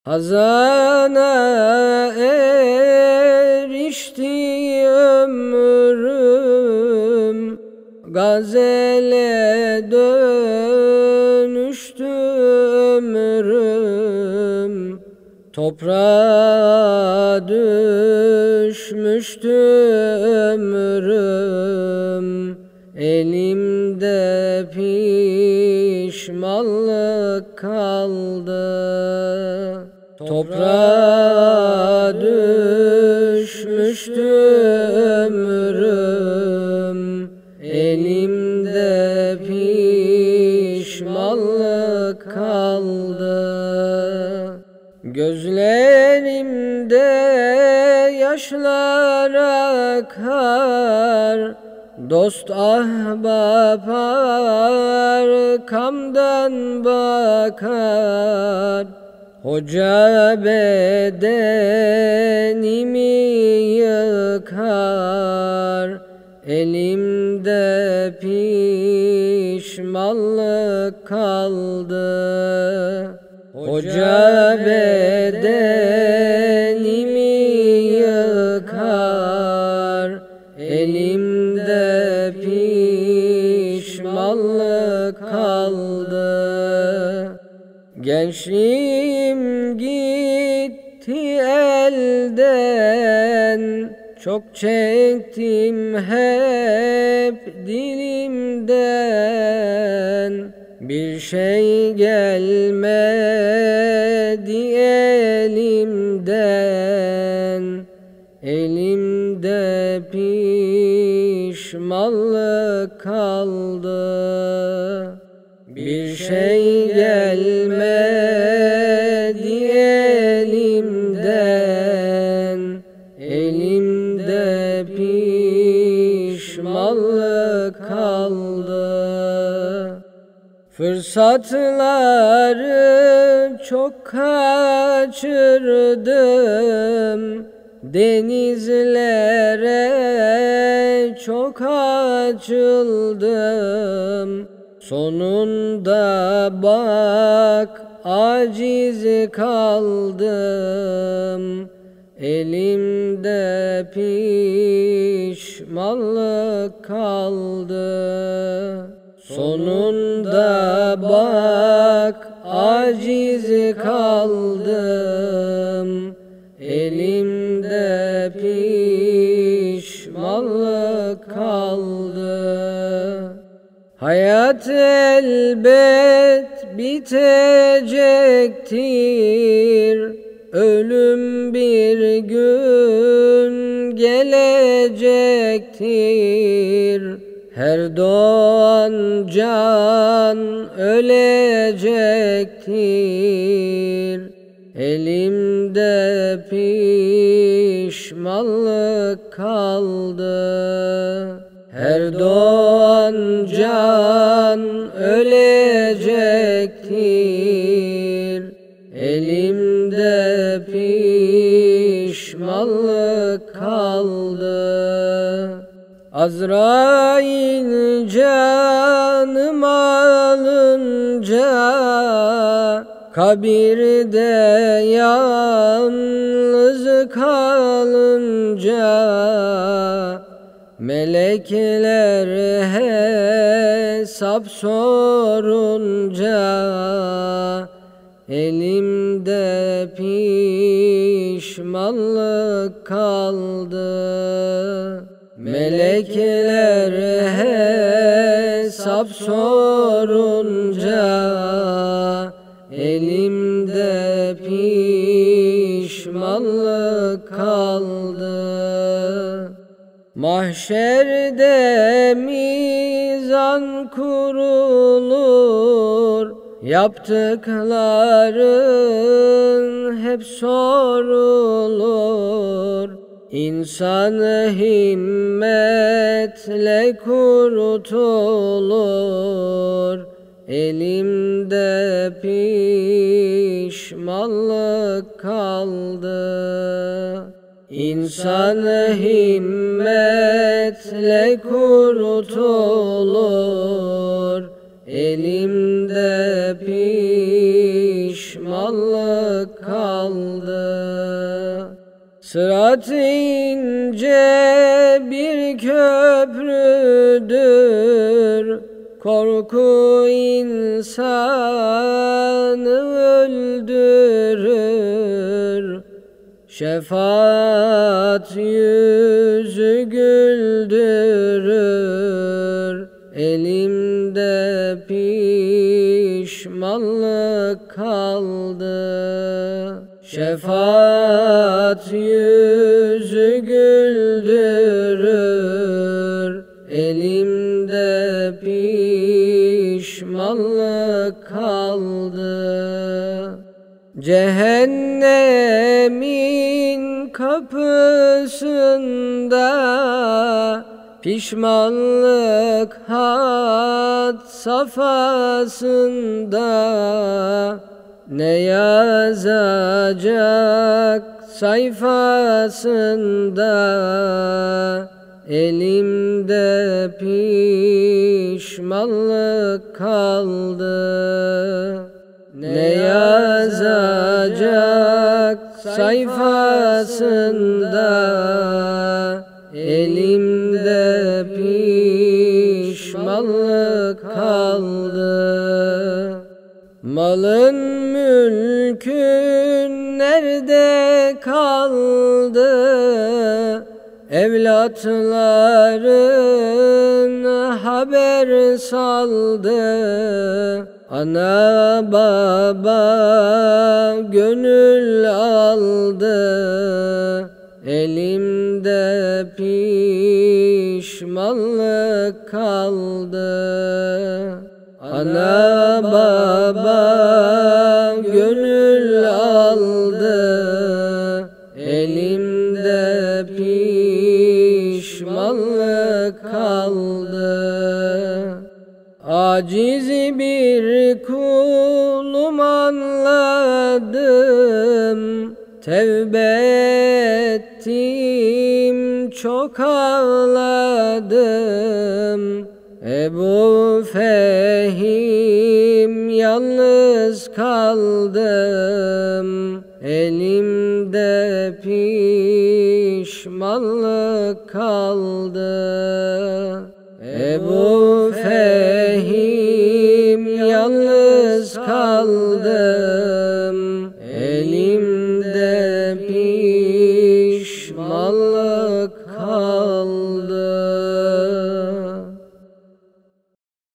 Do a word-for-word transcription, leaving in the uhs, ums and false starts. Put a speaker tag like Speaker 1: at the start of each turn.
Speaker 1: Hazana erişti ömrüm, gazele dönüştü ömrüm. Toprağa düşmüştü ömrüm, elimde pişmanlık kaldı. Toprağa düşmüştü ömrüm, elimde pişmanlık kaldı. Gözlerimde yaşlar akar, dost ahbap arkamdan bakar. Hoca bedenimi yıkar, elimde pişmanlık kaldı. Hoca bedenimi yıkar, elimde pişmanlık kaldı. Gençliğim gitti elden, çok çektim hep dilimden. Bir şey gelmedi elimden, elimde pişmanlık kaldı. Bir şey gelmedi elimden, elimde pişmanlık kaldı. Fırsatları çok kaçırdım, denizlere çok açıldım. Sonunda bak aciz kaldım, elimde pişmanlık kaldı. Sonunda bak aciz kaldım, elimde pişmanlık kaldı. Hayat elbet bitecektir, ölüm bir gün gelecektir. Her doğan can ölecektir, elimde pişmanlık kaldı. Her doğan can ölecektir, elimde pişmanlık kaldı. Azrail canım alınca, kabirde yalnız kalınca, melekler hesap sorunca, elimde pişmanlık kaldı. Melekler hesap sorunca, elimde pişmanlık kaldı. Mahşerde mizan kurulur, yaptıkların hep sorulur. İnsan himmetle kurtulur, elimde pişmanlık kaldı. İnsan himmetle kurtulur, elimde pişmanlık kaldı. kaldı. Sırat ince bir köprüdür, korku insanı öldürür. Şefaat yüzü güldürür, elimde pişmanlık kaldı. Şefaat yüzü güldürür, elimde pişmanlık kaldı. Cehennemin kapısında pişmanlık had safhasında, ne yazacak sayfasında, elimde pişmanlık kaldı. Ne yazacak sayfasında, elimde pişmanlık kaldı. Malın mülkün nerede kaldı? Evlatların haber saldı. Ana baba gönül aldı, elimde pişmanlık kaldı. Ana baba gönül aldı, elimde pişmanlık kaldı. Aciz bir kulum anladım, tevbe ettim, çok ağladım. Ebu Fehim yalnız kaldım, elimde pişmanlık kaldı. Ebu Fehim yalnız kaldı,